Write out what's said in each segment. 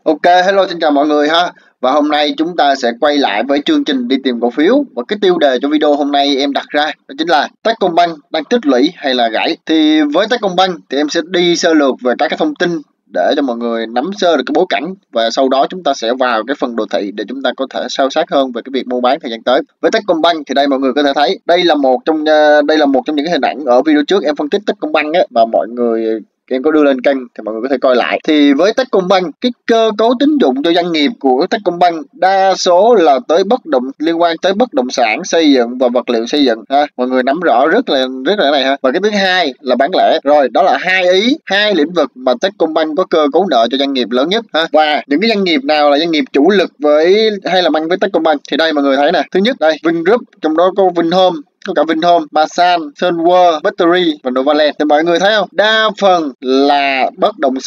Ok, hello xin chào mọi người ha. Và hôm nay chúng ta sẽ quay lại với chương trình đi tìm cổ phiếu. Và cái tiêu đề cho video hôm nay em đặt ra đó chính là Techcombank đang tích lũy hay là gãy. Thì với Techcombank thì em sẽ đi sơ lược về các cái thông tin để cho mọi người nắm sơ được cái bối cảnh, và sau đó chúng ta sẽ vào cái phần đồ thị để chúng ta có thể sâu sát hơn về cái việc mua bán thời gian tới. Với Techcombank thì đây mọi người có thể thấy đây là một trong những cái hình ảnh ở video trước em phân tích Techcombank á, và mọi người em có đưa lên kênh thì mọi người có thể coi lại. Thì với Techcombank, cái cơ cấu tín dụng cho doanh nghiệp của Techcombank đa số là liên quan tới bất động sản, xây dựng và vật liệu xây dựng ha. Mọi người nắm rõ rất là cái này ha. Và cái thứ hai là bán lẻ. Rồi, đó là hai lĩnh vực mà Techcombank có cơ cấu nợ cho doanh nghiệp lớn nhất ha. Và những cái doanh nghiệp nào là doanh nghiệp chủ lực hay là mang với Techcombank thì đây mọi người thấy nè. Thứ nhất đây, Vingroup, trong đó có Vinhome, có cả Vinhome, Masan, Sunworld, Battery và Novaland. Thì mọi người thấy không? Đa phần là bất động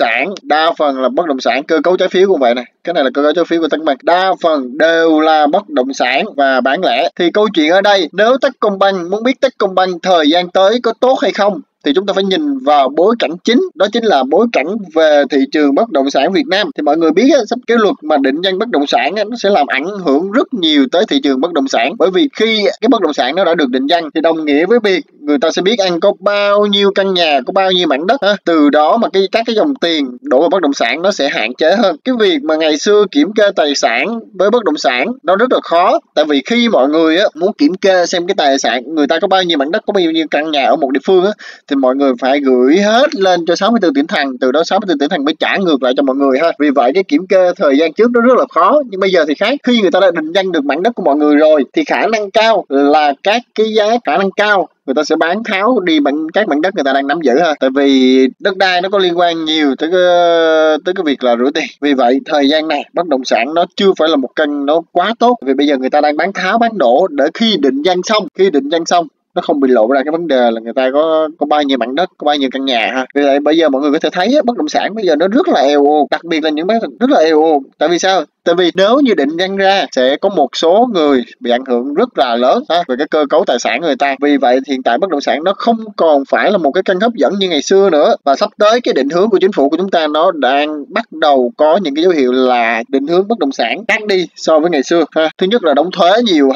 sản, cơ cấu trái phiếu cũng vậy này. Cái này là cơ cấu trái phiếu của Techcombank. Đa phần đều là bất động sản và bán lẻ. Thì câu chuyện ở đây, nếu Techcombank muốn biết Techcombank thời gian tới có tốt hay không thì chúng ta phải nhìn vào bối cảnh chính, đó chính là bối cảnh về thị trường bất động sản Việt Nam. Thì mọi người biết sắp cái luật mà định danh bất động sản nó sẽ làm ảnh hưởng rất nhiều tới thị trường bất động sản, bởi vì khi cái bất động sản nó đã được định danh thì đồng nghĩa với việc người ta sẽ biết anh có bao nhiêu căn nhà, có bao nhiêu mảnh đất ha. Từ đó mà các cái dòng tiền đổ vào bất động sản nó sẽ hạn chế hơn. Cái việc mà ngày xưa kiểm kê tài sản với bất động sản nó rất là khó, tại vì khi mọi người muốn kiểm kê xem cái tài sản người ta có bao nhiêu mảnh đất, có bao nhiêu căn nhà ở một địa phương thì mọi người phải gửi hết lên cho 64 tỉnh thành, từ đó 64 tỉnh thành mới trả ngược lại cho mọi người ha. Vì vậy cái kiểm kê thời gian trước nó rất là khó, nhưng bây giờ thì khác. Khi người ta đã định danh được mảnh đất của mọi người rồi thì khả năng cao là người ta sẽ bán tháo đi các mảnh đất người ta đang nắm giữ ha. Tại vì đất đai nó có liên quan nhiều tới cái việc là rửa tiền. Vì vậy thời gian này bất động sản nó chưa phải là một kênh nó quá tốt, vì bây giờ người ta đang bán tháo bán đổ để khi định danh xong nó không bị lộ ra cái vấn đề là người ta có bao nhiêu mảnh đất, có bao nhiêu căn nhà ha. Vì vậy bây giờ mọi người có thể thấy bất động sản bây giờ nó rất là eo uột, đặc biệt là những bán rất là eo uột. Tại vì sao? Tại vì nếu như định danh ra sẽ có một số người bị ảnh hưởng rất là lớn về cái cơ cấu tài sản người ta. Vì vậy hiện tại bất động sản nó không còn phải là một cái kênh hấp dẫn như ngày xưa nữa, và sắp tới cái định hướng của chính phủ của chúng ta nó đang bắt đầu có những cái dấu hiệu là định hướng bất động sản khác đi so với ngày xưa ha. Thứ nhất là đóng thuế nhiều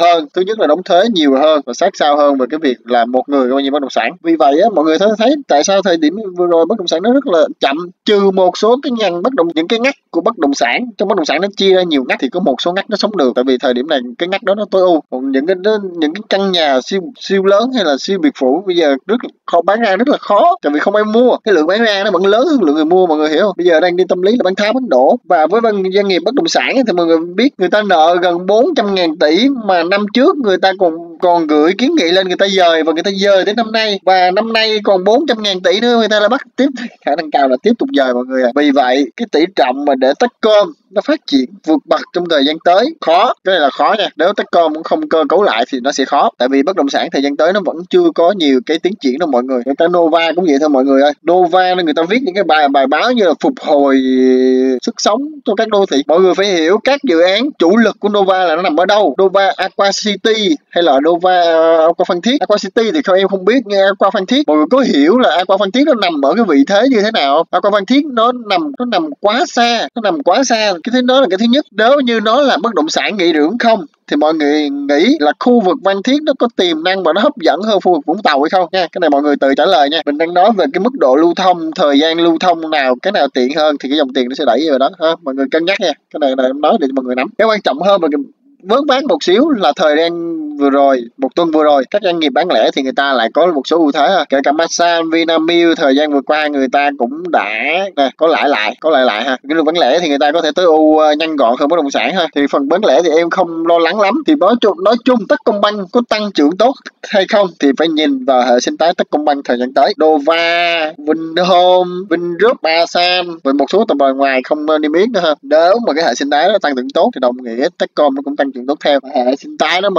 hơn và sát sao hơn về cái việc là một người có bao nhiêu bất động sản. Vì vậy mọi người thấy tại sao thời điểm vừa rồi bất động sản nó rất là chậm, trừ một số cái những cái ngách của bất động sản. Trong bất động sản nó chia ra nhiều ngách thì có một số ngách nó sống được, tại vì thời điểm này cái ngách đó nó tối ưu. Còn những cái căn nhà siêu lớn hay là siêu biệt phủ bây giờ rất khó bán ra, rất là khó, tại vì không ai mua. Cái lượng bán ra nó vẫn lớn hơn lượng người mua, mọi người hiểu không? Bây giờ đang đi tâm lý là bán tháo bán đổ. Và với doanh nghiệp bất động sản thì mọi người biết người ta nợ gần 400.000 tỷ, mà năm trước người ta còn gửi kiến nghị lên người ta dời, và người ta dời tới năm nay, và năm nay còn 400.000 tỷ nữa người ta lại bắt tiếp, khả năng cao là tiếp tục dời mọi người. Vì vậy cái tỷ trọng mà để Techcom nó phát triển vượt bậc trong thời gian tới khó. Cái này là khó nha, nếu Techcom cũng không cơ cấu lại thì nó sẽ khó, tại vì bất động sản thời gian tới nó vẫn chưa có nhiều cái tiến triển đâu mọi người. Cái Nova cũng vậy thôi mọi người ơi. Nova người ta viết những cái bài báo như là phục hồi sức sống cho các đô thị. Mọi người phải hiểu các dự án chủ lực của Nova là nó nằm ở đâu. Nova Aqua City hay là Nova Aqua Phan Thiết. Aqua City thì em không biết, nghe Aqua Phan Thiết mọi người có hiểu là Aqua Phan Thiết nó nằm ở cái vị thế như thế nào? Aqua Phan Thiết nó nằm quá xa, cái thứ đó là cái thứ nhất. Nếu như nó là bất động sản nghỉ dưỡng không thì mọi người nghĩ là khu vực Phan Thiết nó có tiềm năng và nó hấp dẫn hơn khu vực Vũng Tàu hay không nha. Cái này mọi người tự trả lời nha. Mình đang nói về cái mức độ lưu thông, thời gian lưu thông cái nào tiện hơn thì cái dòng tiền nó sẽ đẩy vào đó ha. Mọi người cân nhắc nha. Cái này em nói để cho mọi người nắm. Cái quan trọng hơn mà vớt vát một xíu là thời gian vừa rồi, một tuần vừa rồi, các doanh nghiệp bán lẻ thì người ta lại có một số ưu thế kể cả Masan, Vinamilk thời gian vừa qua người ta cũng đã có lãi lại ha. Cái lượng bán lẻ thì người ta có thể tối ưu nhanh gọn hơn bất động sản ha. Thì phần bán lẻ thì em không lo lắng lắm. Thì nói chung Techcombank có tăng trưởng tốt hay không thì phải nhìn vào hệ sinh thái Techcombank thời gian tới. Nova, Vinhome, Vingroup, Masan và một số tập đoàn ngoài không nên niêm yết nữa ha. Nếu mà cái hệ sinh thái nó tăng trưởng tốt thì đồng nghĩa Techcom nó cũng tăng trưởng tốt theo. Hệ sinh thái nó mà có vấn đề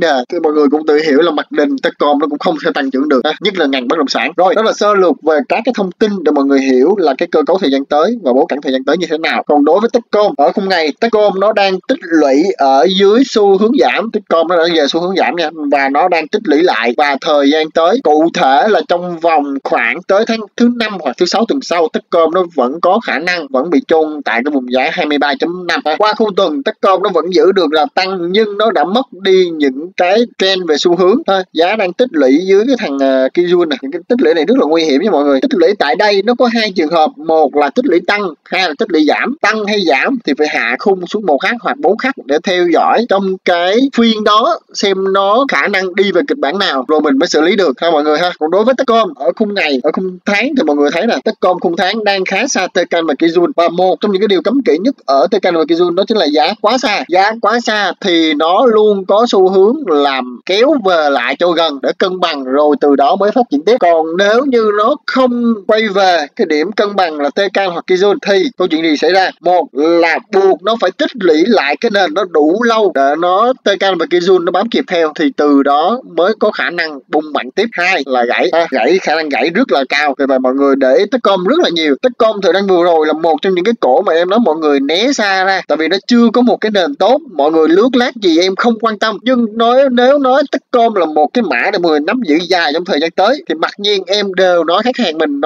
đề thì mọi người cũng tự hiểu là mặc định Techcom nó cũng không thể tăng trưởng được, nhất là ngành bất động sản. Rồi, đó là sơ lược về các cái thông tin để mọi người hiểu là cái cơ cấu thời gian tới và bối cảnh thời gian tới như thế nào. Còn đối với Techcom ở khung ngày, Techcom nó đang tích lũy ở dưới xu hướng giảm. Techcom nó đã về xu hướng giảm nha, và nó đang tích lũy lại, và thời gian tới cụ thể là trong vòng khoảng tới tháng thứ 5 hoặc thứ 6 tuần sau, Techcom nó vẫn có khả năng vẫn bị chôn tại cái vùng giá 23.5. Qua khung tuần, Techcom nó vẫn giữ được là tăng, nhưng nó đã mất đi những cái trend về xu hướng. Giá đang tích lũy dưới cái thằng Kijun này. Cái tích lũy này rất là nguy hiểm nha mọi người. Tích lũy tại đây nó có hai trường hợp, một là tích lũy tăng, hai là tích lũy giảm. Tăng hay giảm thì phải hạ khung xuống 1 khắc hoặc 4 khắc để theo dõi trong cái phiên đó xem nó khả năng đi về kịch bản nào, rồi mình mới xử lý được ha mọi người ha. Còn đối với Techcom ở khung ngày, ở khung tháng thì mọi người thấy là Techcom khung tháng đang khá xa Tenkan và Kijun, và một trong những cái điều cấm kỵ nhất ở Tenkan và Kijun đó chính là giá quá xa. Giá quá xa thì nó luôn có xu hướng làm kéo về lại cho gần để cân bằng, rồi từ đó mới phát triển tiếp. Còn nếu như nó không quay về cái điểm cân bằng là Tenkan hoặc Kijun thì câu chuyện gì xảy ra? Một là buộc nó phải tích lũy lại cái nền nó đủ lâu để nó Tenkan và Kijun nó bám kịp theo, thì từ đó mới có khả năng bung mạnh tiếp. Hai là gãy, khả năng gãy rất là cao. Vì vậy mọi người để ý Techcom rất là nhiều. Techcom thời gian vừa rồi là một trong những cái cổ mà em nói mọi người né xa ra, tại vì nó chưa có một cái nền tốt. Mọi người lướt lát gì em không quan tâm, nhưng nếu nói Techcom là một cái mã để mọi người nắm giữ dài trong thời gian tới thì mặc nhiên em đều nói khách hàng mình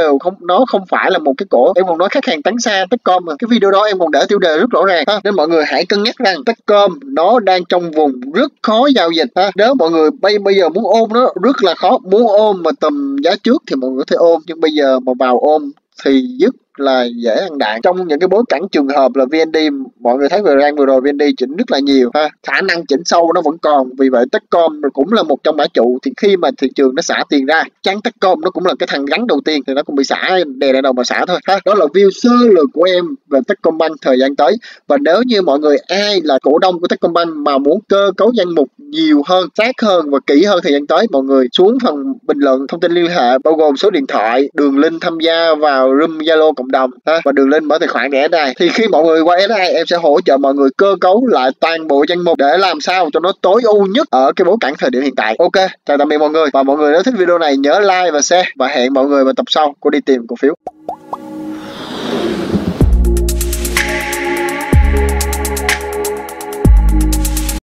nó không phải là một cái cổ. Em còn nói khách hàng tránh xa Techcom mà. Cái video đó em còn để tiêu đề rất rõ ràng nên mọi người hãy cân nhắc rằng Techcom nó đang trong vùng rất khó giao dịch Nếu mọi người bây giờ muốn ôm nó rất là khó. Muốn ôm mà tầm giá trước thì mọi người có thể ôm, nhưng bây giờ mà vào ôm thì dứt là dễ ăn đạn. Trong những cái bối cảnh trường hợp là VND, mọi người thấy vừa rồi VND chỉnh rất là nhiều khả năng chỉnh sâu nó vẫn còn. Vì vậy Techcom cũng là một trong mã trụ, thì khi mà thị trường nó xả tiền ra, chắn Techcom nó cũng là cái thằng gắn đầu tiên, thì nó cũng bị xả, đè lên đầu mà xả thôi Đó là view sơ lược của em về Techcombank thời gian tới. Và nếu như mọi người ai là cổ đông của Techcombank mà muốn cơ cấu danh mục nhiều hơn, sát hơn và kỹ hơn thời gian tới, mọi người xuống phần bình luận thông tin liên hệ bao gồm số điện thoại, đường link tham gia vào room Zalo cộng đồng và đường link mở tài khoản để SI. Thì khi mọi người qua SI, em sẽ hỗ trợ mọi người cơ cấu lại toàn bộ danh mục để làm sao cho nó tối ưu nhất ở cái bối cảnh thời điểm hiện tại. Ok, chào tạm biệt mọi người, và mọi người nếu thích video này nhớ like và share, và hẹn mọi người vào tập sau của đi tìm cổ phiếu.